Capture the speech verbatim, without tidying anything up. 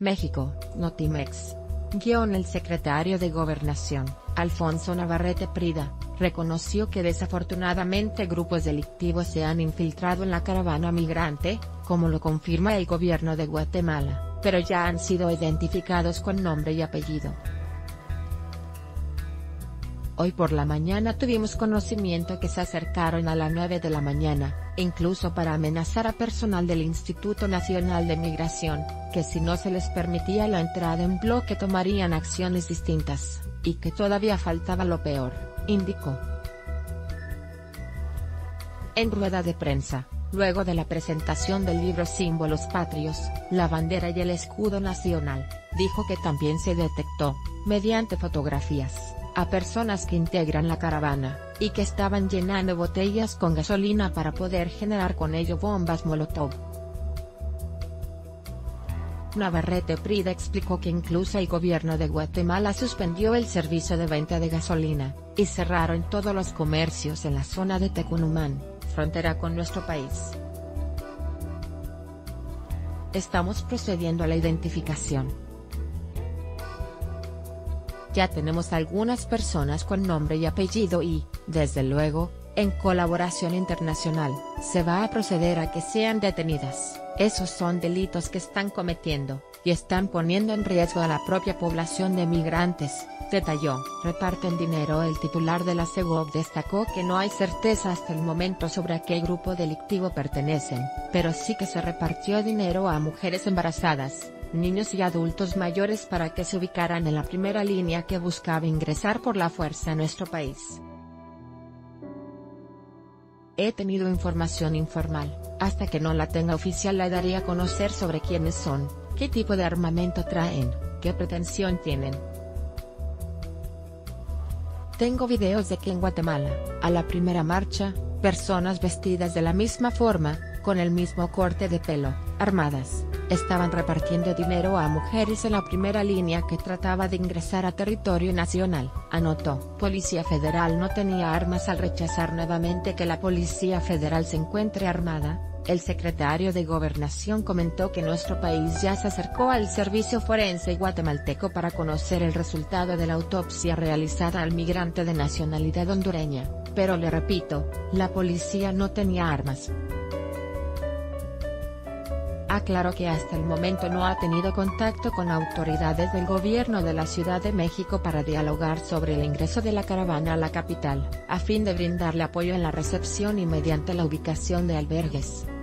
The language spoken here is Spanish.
México, Notimex. Guión El secretario de Gobernación, Alfonso Navarrete Prida, reconoció que desafortunadamente grupos delictivos se han infiltrado en la caravana migrante, como lo confirma el gobierno de Guatemala, pero ya han sido identificados con nombre y apellido. Hoy por la mañana tuvimos conocimiento que se acercaron a las nueve de la mañana, incluso para amenazar a personal del Instituto Nacional de Migración, que si no se les permitía la entrada en bloque tomarían acciones distintas, y que todavía faltaba lo peor, indicó. En rueda de prensa, luego de la presentación del libro Símbolos Patrios, la bandera y el escudo nacional, dijo que también se detectó, mediante fotografías, a personas que integran la caravana, y que estaban llenando botellas con gasolina para poder generar con ello bombas Molotov. Navarrete Prida explicó que incluso el gobierno de Guatemala suspendió el servicio de venta de gasolina, y cerraron todos los comercios en la zona de Tecunumán, frontera con nuestro país. Estamos procediendo a la identificación. Ya tenemos algunas personas con nombre y apellido y, desde luego, en colaboración internacional, se va a proceder a que sean detenidas. Esos son delitos que están cometiendo, y están poniendo en riesgo a la propia población de migrantes, detalló. Reparten dinero. El titular de la SEGOV destacó que no hay certeza hasta el momento sobre a qué grupo delictivo pertenecen, pero sí que se repartió dinero a mujeres embarazadas, niños y adultos mayores para que se ubicaran en la primera línea que buscaba ingresar por la fuerza a nuestro país. He tenido información informal, hasta que no la tenga oficial la daré a conocer sobre quiénes son, qué tipo de armamento traen, qué pretensión tienen. Tengo videos de que en Guatemala, a la primera marcha, personas vestidas de la misma forma, con el mismo corte de pelo, armadas, estaban repartiendo dinero a mujeres en la primera línea que trataba de ingresar a territorio nacional, anotó. Policía Federal no tenía armas. Al rechazar nuevamente que la Policía Federal se encuentre armada, el secretario de Gobernación comentó que nuestro país ya se acercó al servicio forense guatemalteco para conocer el resultado de la autopsia realizada al migrante de nacionalidad hondureña, pero le repito, la policía no tenía armas. Aclaró que hasta el momento no ha tenido contacto con autoridades del gobierno de la Ciudad de México para dialogar sobre el ingreso de la caravana a la capital, a fin de brindarle apoyo en la recepción y mediante la ubicación de albergues.